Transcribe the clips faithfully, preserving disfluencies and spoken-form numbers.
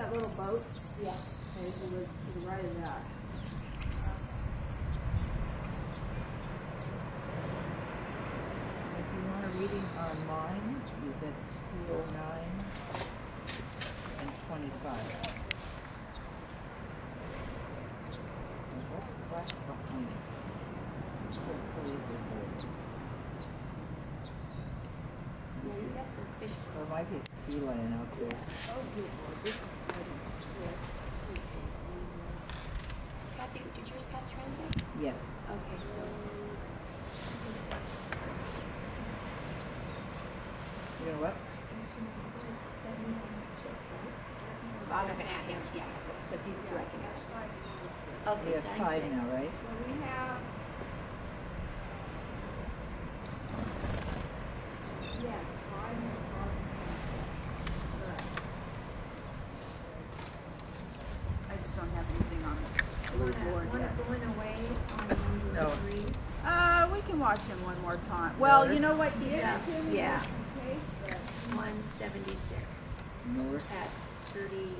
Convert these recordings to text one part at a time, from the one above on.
that little boat? Yeah. Okay, so let's to the right of that. If you want a reading online, you get two oh nine and twenty-five. And what's that behind it? Hopefully we're good. Yeah, you got some fish. There might be a sea lion out there. Oh, good Lord, this is exciting. Kathy, did yours pass transit? Yes. Okay, so. You know what? I'm looking at him, yeah, but these two I can ask. We Okay, have sign five six. now, right? So we have, yes, five and five. Correct. I just don't have anything on the blue board Wanna yet. going away on number No. three? Uh, we can watch him one more time. Well, Really? you know what, he is Yeah, a Timmy, yeah. okay, but One seventy-six North. at thirty.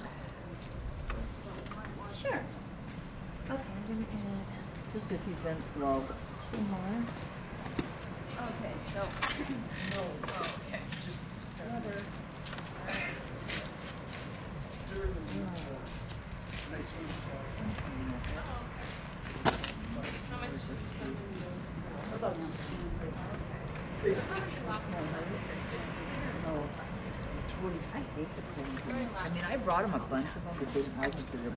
Sure. Okay, I'm gonna add. Just because he's been slow. Two more. okay, so No, oh, okay, just another. during the week, uh, nice week. Oh, I hate the cold. I mean, I brought him a bunch of them, but didn't like them because they're